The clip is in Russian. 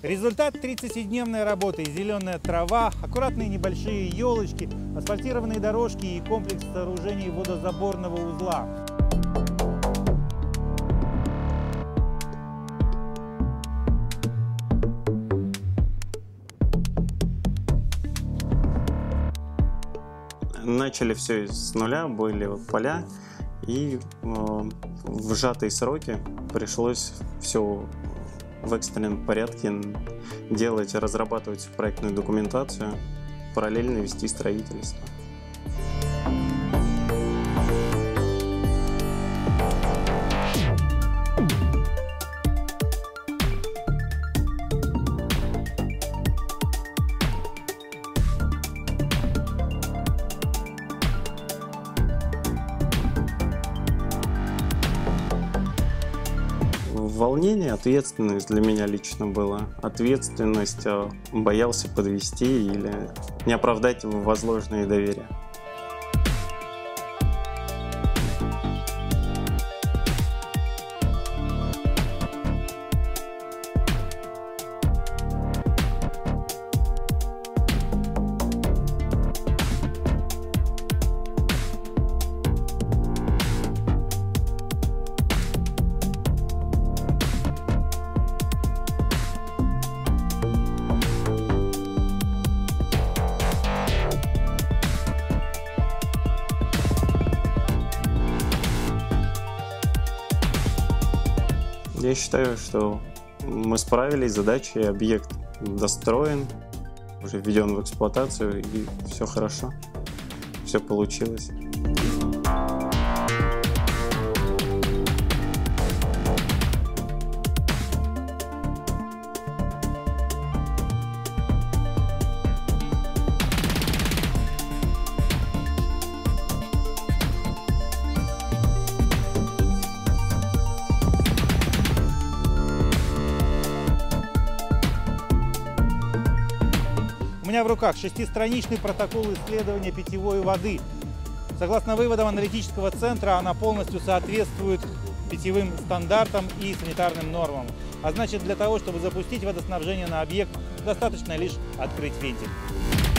Результат 37-дневной работы: зеленая трава, аккуратные небольшие елочки, асфальтированные дорожки и комплекс сооружений водозаборного узла. Начали все с нуля, были поля, и в сжатые сроки пришлось все в экстренном порядке делать, разрабатывать проектную документацию, параллельно вести строительство. Волнение, ответственность для меня лично была. Ответственность, боялся подвести или не оправдать возложенные доверия. Я считаю, что мы справились с задачей, объект достроен, уже введен в эксплуатацию, и все хорошо, все получилось. У меня в руках 6-страничный протокол исследования питьевой воды. Согласно выводам аналитического центра, она полностью соответствует питьевым стандартам и санитарным нормам. А значит, для того, чтобы запустить водоснабжение на объект, достаточно лишь открыть вентиль.